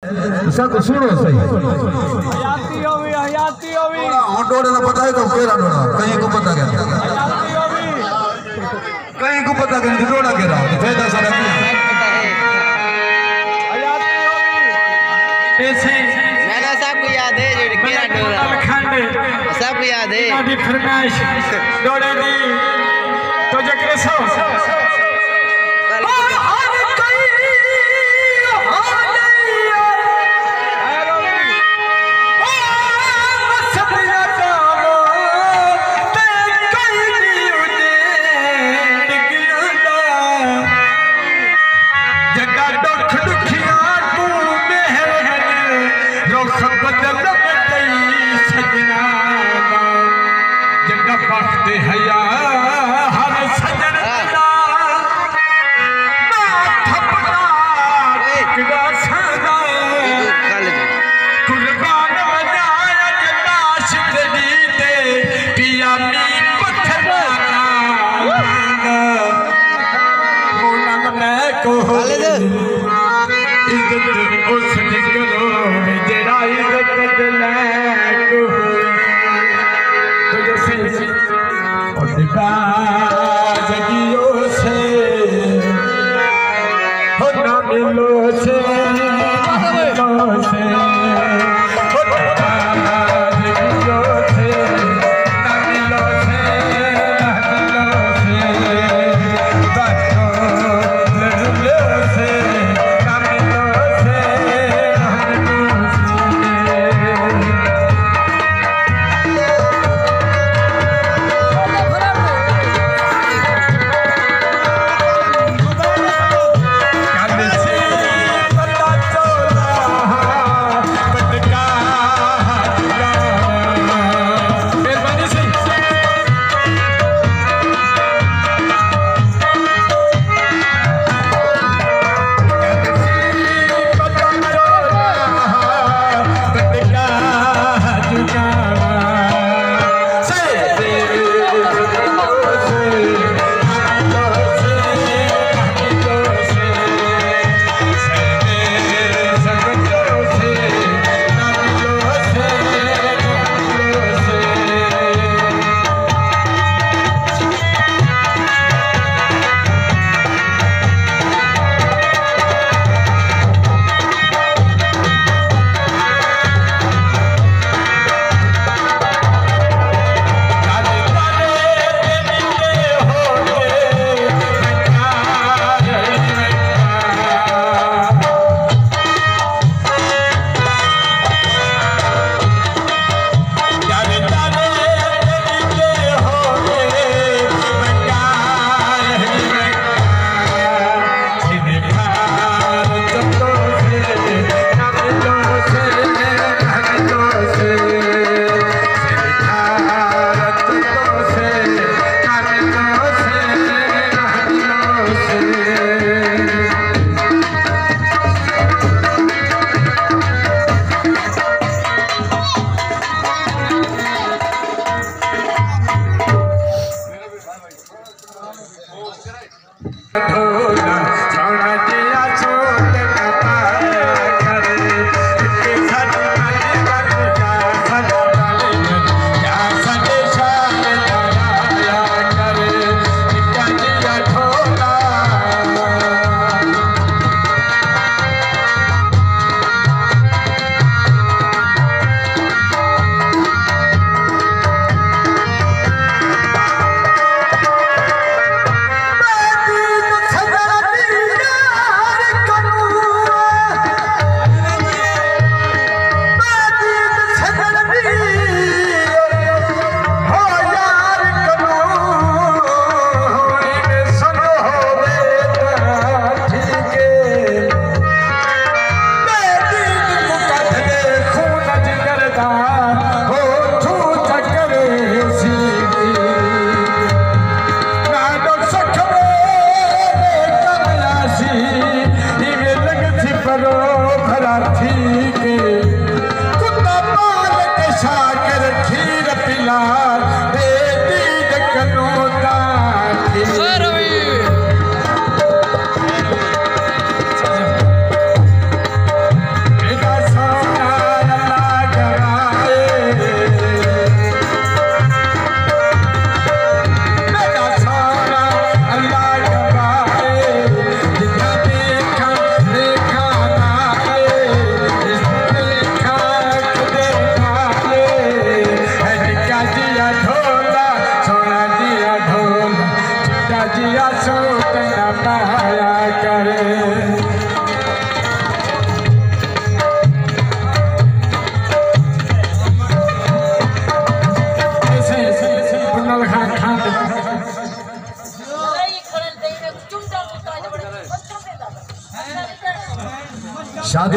सब सुनो सही हयाती होवी डोड़े ना पता है तो केरा डोड़ा कहीं को पता क्या हयाती होवी कहीं को पता क्या डोड़ा केरा फायदा सारा किया हयाती होवी ऐसे मैंने सबको याद है जो केरा डोरा खंड सबको याद है दी फरमाइश डोड़े दी तो जकरे सो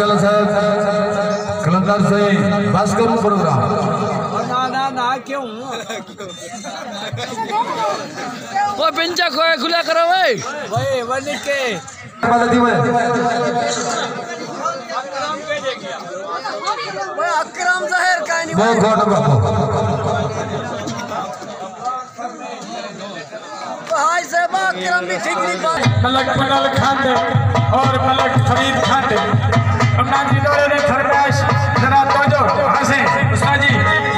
पटियाला साहब कलंदर से बस करूं प्रोग्राम ना क्यों वो पिंचा खोए खुला करो भाई बन के अकरम जहर का नहीं वो घोट बापू भाई से अकरम भी ठीक नहीं बात मलक मंगल खंड और मलक फरीद खंड अमना जी दौरे ने फरमाइश जरा तवज्जो हंसे उस्ताद जी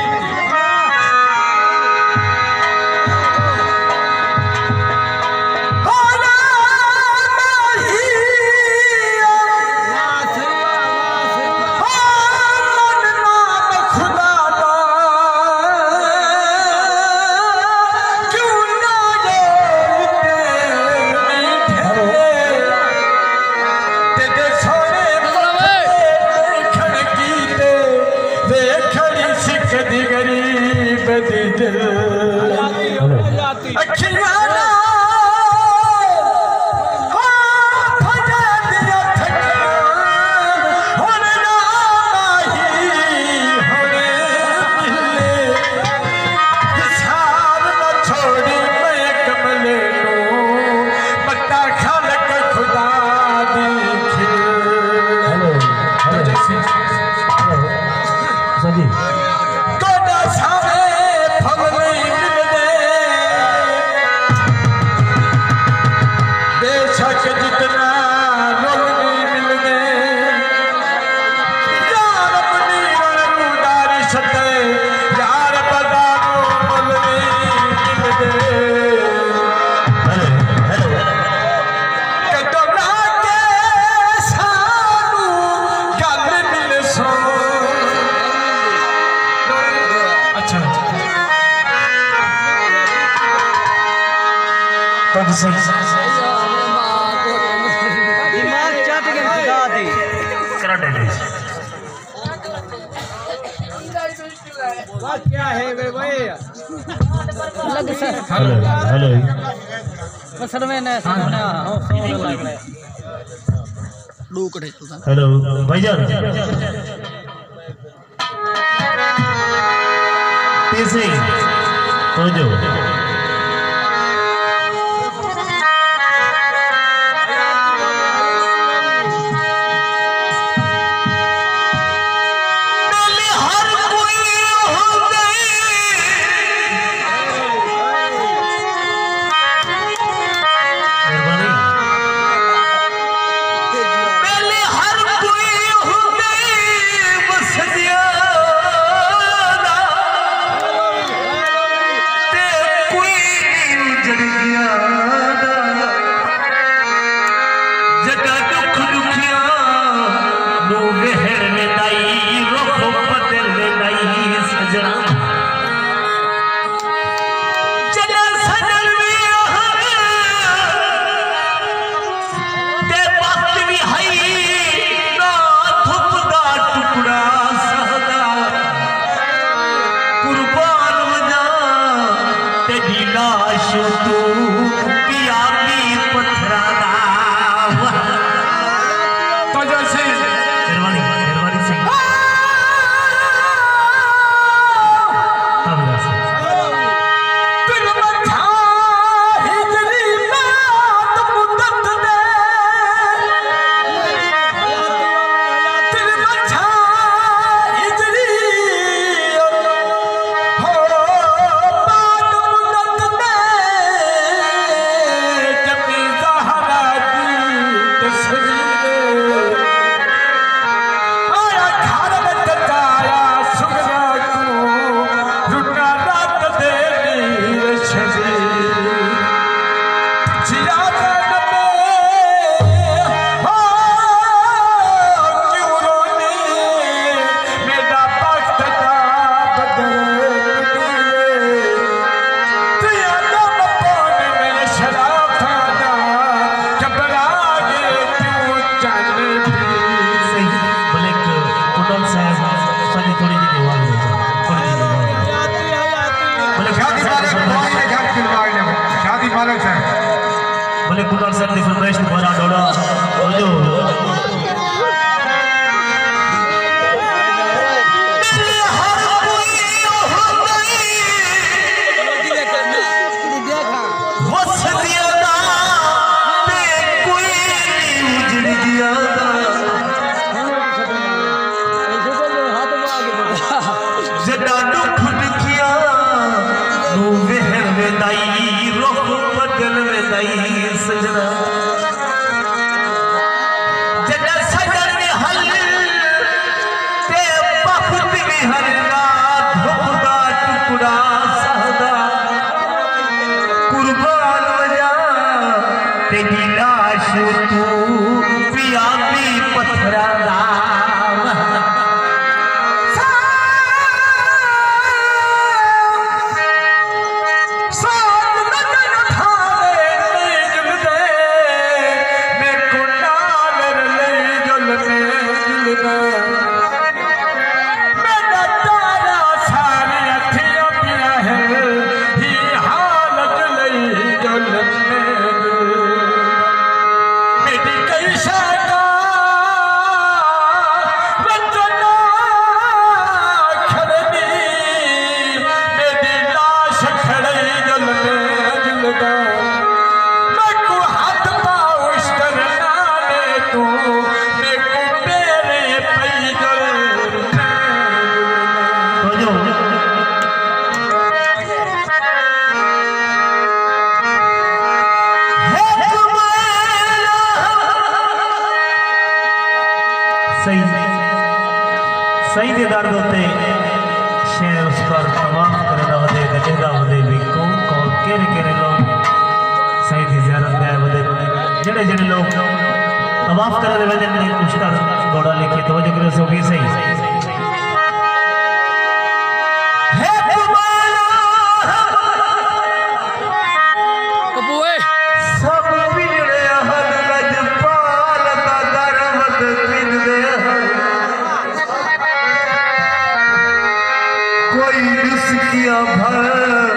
दिमाग चाट के खुदा दी क्या है वे भाई लग सर हेलो हेलो सर में ने सामने हो सो लग रहा है डू कटे तो हेलो भाईजान तीसरी तो जो बोले कुलर सर की फरमाइश दोबारा डोड़ा जो सही दे दर्द होते शेर उस पर तमाम करना होते गजेदा होते भी कौन कौन केरे लोग सही दी ज़ियारत गए होते जड़े लोग तवाफ करने वाले ने उस्ताद घोड़ा लेके तो जो करे सो भी सही सब बिगड़े हर लजपाल का दरमत बिगड़े कोई रिस्किया भर